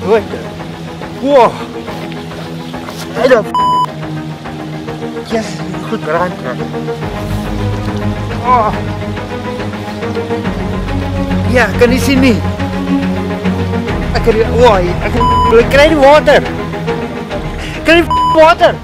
Goed. Wow. Yes, goed brand. Oh. Ja, kan nie sien nie. Ek kry die water. Kry die water.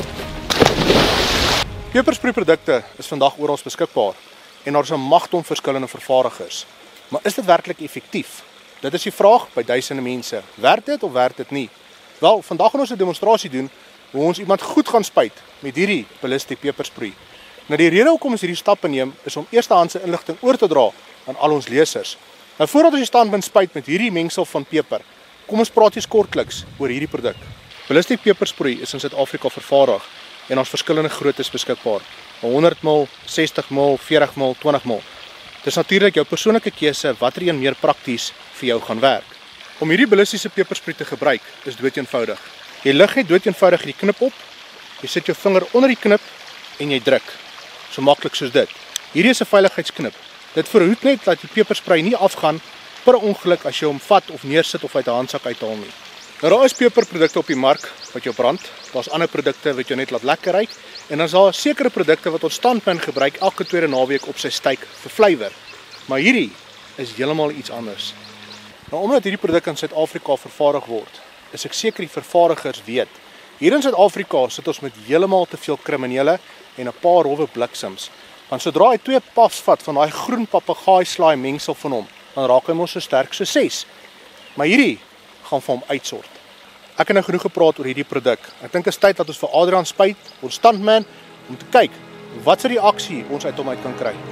Pepersproeiprodukte is vandag oral beskikbaar en daar is 'n magdom verskillende vervaardigers. Maar is dit werklik effektief? Dit is die vraag by duisende mense. Werk dit of werk dit nie? Wel, vandag gaan ons 'n demonstrasie doen hoe ons iemand goed gaan spuit met hierdie Ballistic pepersproei. Nou die rede hoekom ons hierdie stappe neem is om eerstehandse inligting oor te dra aan al ons lesers. Nou voordat ons die standpunt spuit met hierdie mengsel van peper, kom ons praat eers kortliks oor hierdie produk. Ballistic pepersproei is in Suid-Afrika vervaardig en ons verskillende groottes beskikbaar. 100 ml, 60 ml, 40 ml, 20 ml. Dit is natuurlik jou persoonlike keuse watter een meer prakties vir jou gaan werk. Om hierdie ballistiese pepersproei te gebruik is doeteenvoudig. Jy lig net doeteenvoudig die knip op, jy sit jou vinger onder die knip en jy druk. So maklik soos dit. Hierdie is 'n veiligheidsknip. Dit verhoed net dat die pepersproei nie afgaan per ongeluk as jy hom vat of neersit of uit 'n handsak uithaal nie. Nou daar is peperprodukte op die mark wat jou brand. Daar's ander produkte wat jou net laat lekker ruik en dan is daar sekere produkte wat ons stuntman gebruik elke tweede naweek op sy steak vir flavour. Maar hierdie is heeltemal iets anders. Nou omdat hierdie produk in Suid-Afrika vervaardig word, is ek seker die vervaardigers weet. Hier in Suid-Afrika sit ons met heeltemal te veel kriminele en 'n paar rowwe bliksems. Want sodra hy 2 puffs vat van daai groen papegaai slaai mengsel van hom, dan raak hy mos so sterk so 6. Maar hierdie gaan vir hom uitsort. Ek het nou genoeg gepraat oor hierdie produk. Ek dink dit is tyd dat ons vir Adrian spuit, ons stuntman, om te kyk wat se reaksie ons uit hom uit kan kry.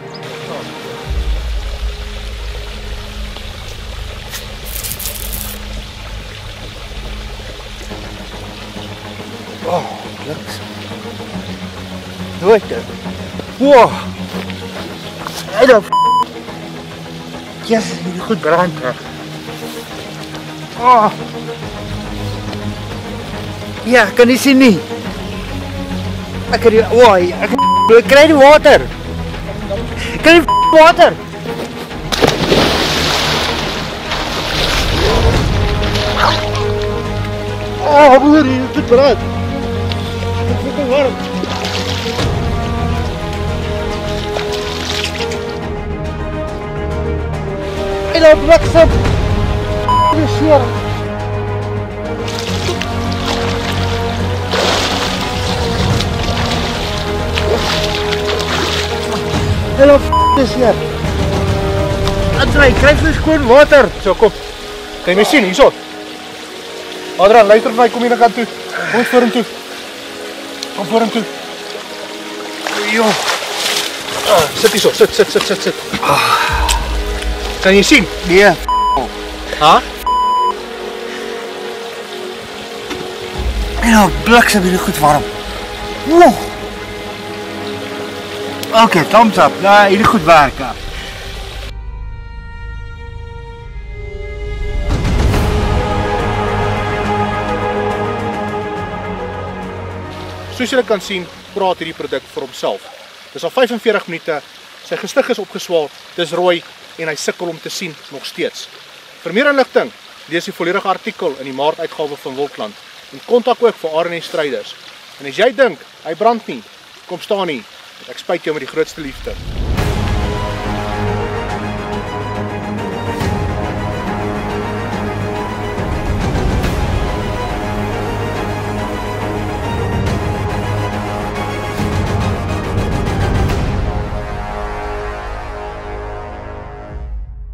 Oh, niks. Goed. Wow. Yes, hierdie goed brand. Oh. Ja, kan nie sien nie. Ek kry die water. Kry die water. Oh, broer, hier is dit brand. Dit is warm. Hello, bliksem. Dis hier. Hello, dis hier. Andrei, kry vir skoon water. So kom. Kan jy my sien hierso? Adrian, luister vir my, kom hier na kant toe. Kom vorentoe. Kom vorentoe. Jo. Sit hierso, sit. Kan jy sien? Nee. Ha? En nou bliksem hier goed warm. Wow. Okay, thumbs up. Nou, hierdie goed werk. Soos julle kan sien, praat hierdie produk vir homself. Dis al 45 minute, sy gestig is opgeswaal, dis rooi en hy sukkel om te sien nog steeds. Vir meer inligting, lees die volledige artikel in die Maart uitgawe van Wildland en kontak ook vir RN stryders. En as jy dink hy brand nie, kom staan nie. Ek spuit jou met die grootste liefde.